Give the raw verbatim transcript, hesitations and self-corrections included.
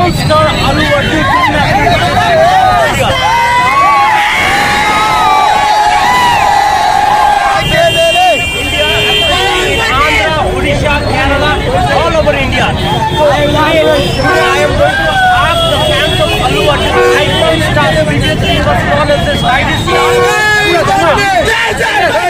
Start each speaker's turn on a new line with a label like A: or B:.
A: Icon star Allu Arjun. All over India. So today, today I am going to ask the fans of Allu Arjun, Icon star, previously was known as the stylish star.